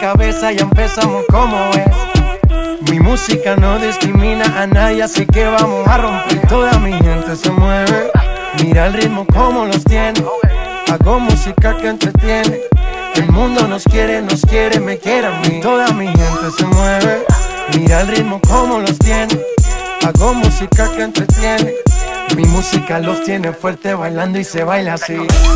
cabeza, ya empezamos como es. Mi música no discrimina a nadie, así que vamos a romper. Toda mi gente se mueve, mira el ritmo como los tiene. Hago música que entretiene. El mundo nos quiere, me quiere a mí. Toda mi gente se mueve, mira el ritmo como los tiene. Hago música que entretiene. Mi música los tiene fuerte bailando y se baila así.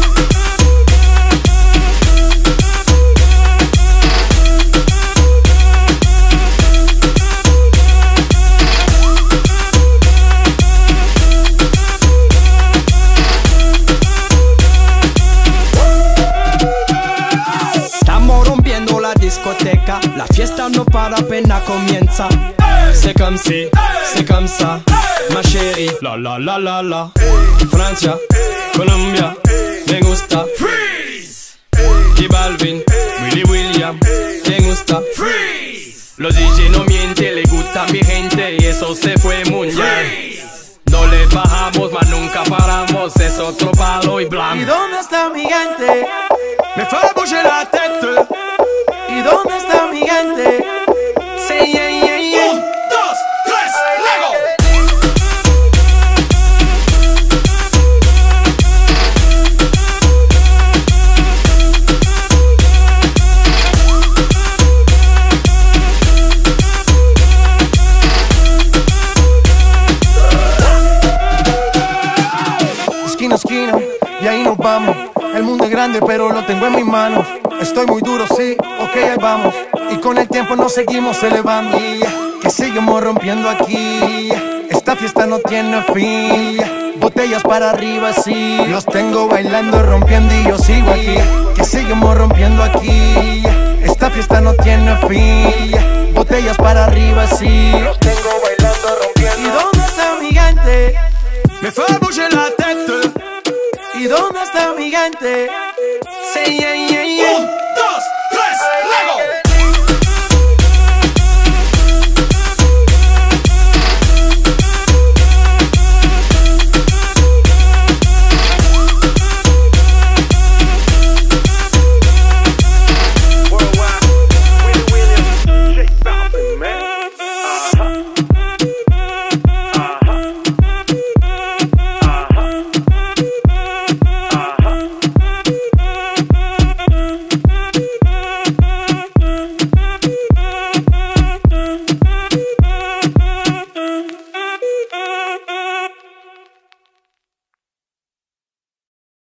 Discoteca, la fiesta no para, apenas comienza. C'est comme si, c'est comme ça, ma chérie. La la la la la. Francia, Colombia, me gusta. Freeze. Y Balvin, Willy William, me gusta. Freeze. Los DJ no mienten, le gusta a mi gente y eso se fue mundial. No le bajamos, mas nunca paramos, es otro palo y blanco. ¿Y dónde está mi gente? Me fait bouger la tête. ¿Y dónde está mi gente? Sí, yeah, yeah, yeah. 1, 2, 3, Lego. Esquina a esquina, y ahí nos vamos. El mundo es grande, pero lo tengo en mis manos. Estoy muy duro, sí, ok, ahí vamos. Y con el tiempo nos seguimos elevando. Que seguimos rompiendo aquí. Esta fiesta no tiene fin. Botellas para arriba, sí. Los tengo bailando, rompiendo y yo sigo aquí. Que seguimos rompiendo aquí. Esta fiesta no tiene fin. Botellas para arriba, sí. Los tengo bailando, rompiendo. ¿Y dónde está mi gente? Me fait bouger la tête. ¿Y dónde está mi gente? Sí, yeah, yeah, yeah.